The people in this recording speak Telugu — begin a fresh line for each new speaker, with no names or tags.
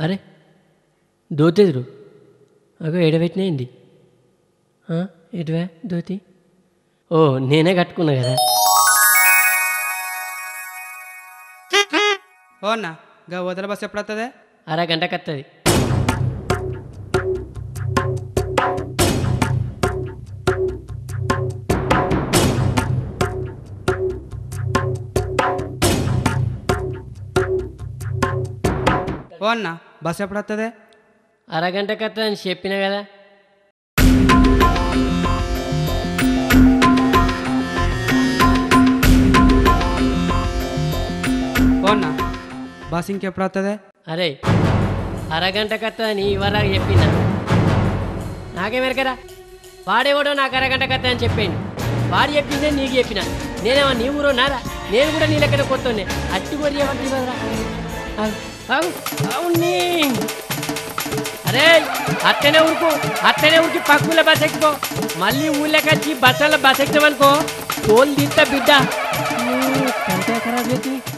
అరే దోతెదురు అగో ఎడబెట్టినాయింది ఎటువే దోతి ఓ నేనే కట్టుకున్నా కదా
ఓ అన్న గా వదల బస్ ఎప్పుడు వస్తుంది?
అరగంటకి వస్తుంది
ఓ అన్న బస్ ఎప్పుడు వస్తుంది?
అరగంటకి వస్తుంది అని చెప్పినా కదా
ఓ అన్న బస్ ఇంకెప్పుడు వస్తుంది?
అరే అరగంటకి వస్తుందని ఇవరాగా చెప్పినా నాకేమెరకరా వాడేవాడో నాకు అరగంటకి వస్తుందని చెప్పాను వాడు చెప్పిందే నీకు చెప్పిన నేనేమో నీ ఊరో నారా నేను కూడా నీ లెక్కన కొత్తనే అట్టి కొరి ఎవరికి అవునీ అరే అట్టనే ఊరికి పక్కుల బస్ ఎక్కిపో మళ్ళీ ఊళ్ళోకి వచ్చి బస్సులో బస్ ఎక్కినామనుకో తోలు తీస్తా బిడ్డ ఖరాబ్ చేస్తుంది